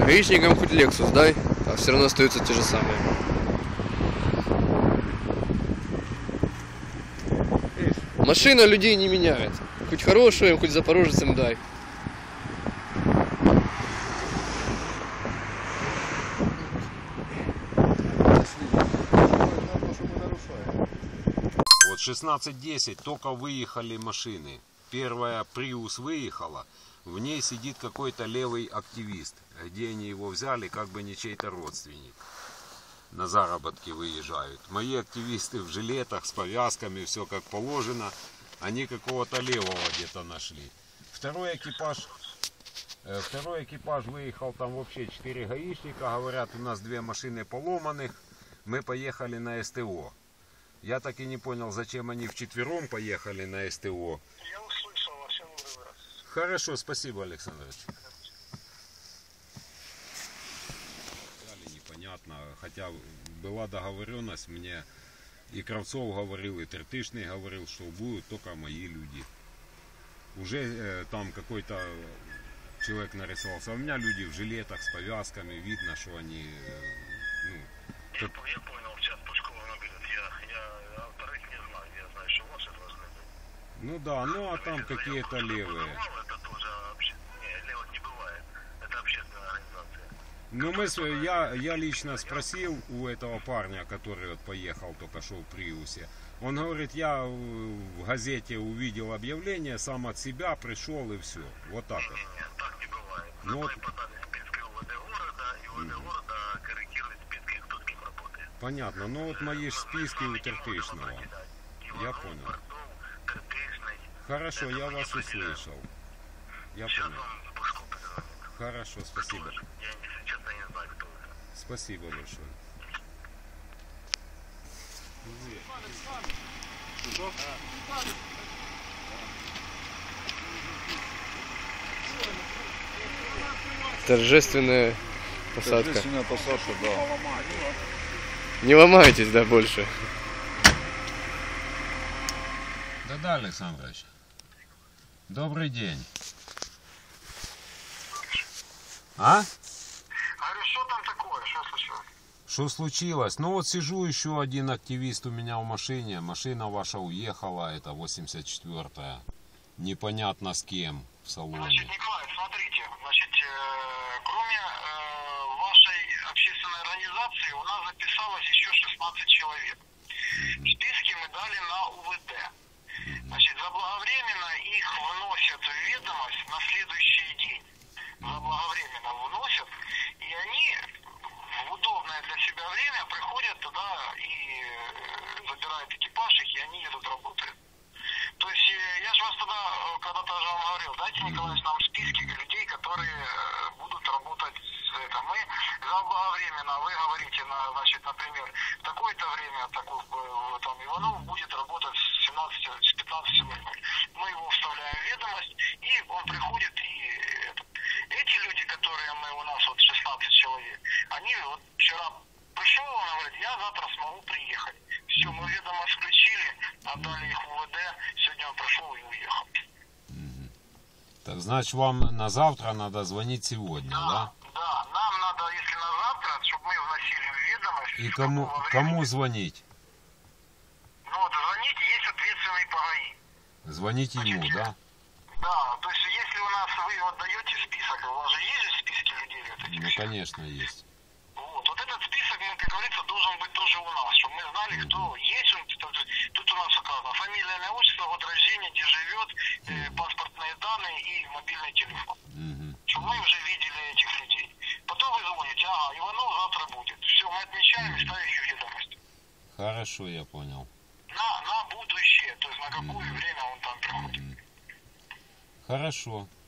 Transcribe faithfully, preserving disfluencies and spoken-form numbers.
Гаишникам хоть Lexus дай, а все равно остаются те же самые. Машина людей не меняет. Хоть хорошую, хоть запорожцам дай. Вот шестнадцать десять только выехали машины. Первая Prius выехала, в ней сидит какой-то левый активист. Где они его взяли, как бы не чей-то родственник. На заработки выезжают. Мои активисты в жилетах, с повязками, все как положено. Они какого-то левого где-то нашли. Второй экипаж, э, второй экипаж выехал, там вообще четыре гаишника. Говорят, у нас две машины поломанных. Мы поехали на СТО. Я так и не понял, зачем они вчетвером поехали на СТО. Я услышал во всем раз. Хорошо, спасибо, Александрович. Непонятно, хотя была договоренность, мне и Кравцов говорил, и Тертышный говорил, что будут только мои люди. Уже э, там какой-то человек нарисовался, а у меня люди в жилетах с повязками, видно, что они... Э, ну, я, как... я понял, в чат Пушкова наберет, я, я а вторых не знаю, я знаю, что ваши должны быть. Ну да, ну а там какие-то левые. Это тоже обще... не, левых не бывает, это общественная организация. Ну мы, я, я лично спросил у этого парня, который вот поехал только что в Приусе. Он говорит, я в газете увидел объявление, сам от себя пришел и все. Вот так вот. Нет, нет, так не бывает. Ну, мы вот... подали списки УВД города, и УВД mm. города корректирует списки, кто с кем работает. Понятно, но вот мои списки у Тертышного. Я понял. Хорошо, я вас услышал. Я понял. Хорошо, спасибо. Спасибо большое. Торжественная посадка. Торжественная посадка, да. Не ломайтесь, да, больше. Да-да, Александрович. Добрый день. А? Говорю, что там такое? Что случилось? Что случилось? Ну вот сижу, еще один активист у меня в машине. Машина ваша уехала, это восемьдесят четвёртая. Непонятно с кем в салоне. Значит, Николай, смотрите, значит, э, кроме э, вашей общественной организации у нас записалось еще шестнадцать человек. Mm-hmm. Списки мы дали на УВД. Mm-hmm. Значит, заблаговременно их вносят в ведомость на следующий день. Заблаговременно вносят, и они в удобное для себя время приходят туда и забирают экипаж их, и они едут работают. То есть я же вас тогда когда-то уже вам говорил, дайте, Николай, нам списки людей, которые будут работать с этим. Мы заблаговременно, вы говорите, на, значит, например, в такое-то время такой, там, Иванов будет работать с семнадцати, с пятнадцати ноль ноль. Мы его вставляем в ведомость, и он приходит и это. Эти люди, которые мы, у нас вот шестнадцать человек, они вот вчера пришел, он говорит, я завтра смогу приехать. Все, мы ведомость включили, отдали их в УВД, сегодня он пришел и уехал. Так значит, вам на завтра надо звонить сегодня, да? Да, да, нам надо, если на завтра, чтобы мы вносили в ведомость. И кому, кому звонить? Ну вот звоните, есть ответственный по ГАИ. Звоните Значит, ему, да? Да, то есть если у нас вы вот даете список, у вас же есть же списки людей? Вот этих Ну, всех? конечно, есть. Вот, вот этот список, ну, как говорится, должен быть тоже у нас, чтобы мы знали, mm-hmm. кто есть. Он, тут, тут у нас указано фамилия, имя, отчество, год рождения, где живет, mm-hmm. э, паспортные данные и мобильный телефон. Mm-hmm. Чтобы мы уже видели этих людей. Потом вы звоните, ага, Иванов завтра будет. Все, мы отмечаем и ставим их ведомость. Хорошо, я понял. На, на будущее, то есть на какое mm-hmm. время он там приходит. Mm-hmm. Хорошо.